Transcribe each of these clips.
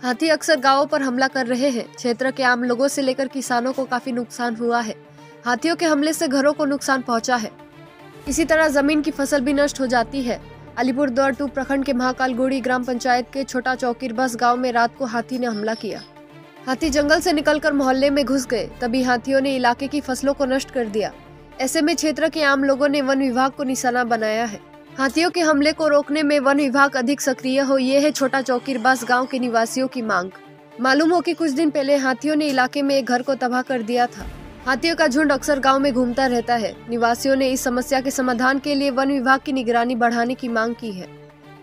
हाथी अक्सर गांवों पर हमला कर रहे हैं। क्षेत्र के आम लोगों से लेकर किसानों को काफी नुकसान हुआ है। हाथियों के हमले से घरों को नुकसान पहुंचा है। इसी तरह जमीन की फसल भी नष्ट हो जाती है। अलीपुरद्वार 2 प्रखंड के महाकालगोड़ी ग्राम पंचायत के छोटा चौकीरबस गांव में रात को हाथी ने हमला किया। हाथी जंगल से निकलकर मोहल्ले में घुस गए, तभी हाथियों ने इलाके की फसलों को नष्ट कर दिया। ऐसे में क्षेत्र के आम लोगों ने वन विभाग को निशाना बनाया है। हाथियों के हमले को रोकने में वन विभाग अधिक सक्रिय हो, ये है छोटा चौकीरबस गांव के निवासियों की मांग। मालूम हो कि कुछ दिन पहले हाथियों ने इलाके में एक घर को तबाह कर दिया था। हाथियों का झुंड अक्सर गांव में घूमता रहता है। निवासियों ने इस समस्या के समाधान के लिए वन विभाग की निगरानी बढ़ाने की मांग की है।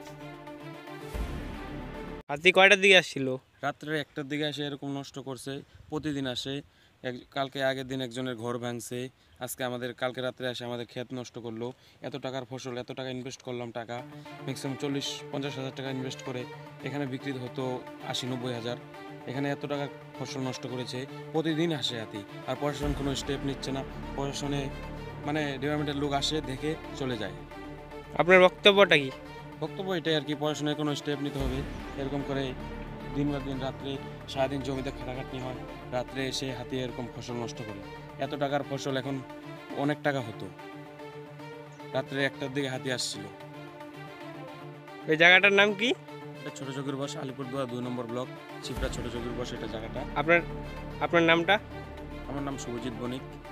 হাতি কয়টার দিকে আসছিল? রাত্রে 1টার দিকে এসে এরকম নষ্ট করছে। প্রতিদিন আসে। কালকে আগের দিন একজনের ঘর ভাঙছে। আজকে কালকে রাত্রে এসে আমাদের ক্ষেত নষ্ট করলো। এত টাকার ফসল, এত টাকা ইনভেস্ট করলাম, টাকা ম্যাক্সিমাম 40-50 হাজার টাকা ইনভেস্ট করে এখানে বিক্রি হতো 80-90 হাজার। এখানে এত টাকার ফসল নষ্ট করেছে। প্রতিদিন আসে হাতি, আর প্রশাসন কোনো স্টেপ নিচ্ছে না। প্রশাসনে ডিপার্টমেন্টের লোক আসে, দেখে চলে যায়। আপনার বক্তব্যটা কি? বক্তব্য এটাই আর কি, প্রশাসনের কোনো স্টেপ নিতে হবে। এরকম করে দিন রাত্রে সারাদিন জমিতে খাটাখাটনি হয়, রাত্রে এসে হাতি এরকম ফসল নষ্ট করে। এত টাকার ফসল এখন অনেক টাকা হতো। রাত্রে 1টার দিকে হাতি আসছিল। এই জায়গাটার নাম কি? এটা ছোট চৌকিরবস, আলিপুরদুয়ার 2 নম্বর ব্লক, চিপড়া ছোট চৌকিরবস এটা জায়গাটা। আপনার নামটা? আমার নাম শুভজিৎ বণিক।